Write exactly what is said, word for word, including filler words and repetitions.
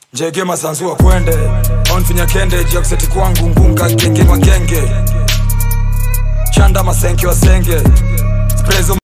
Jege masanzu wa kwende onfinya kende jakseti kwangu ngunga genge magenge chanda masenke wa senge Prezo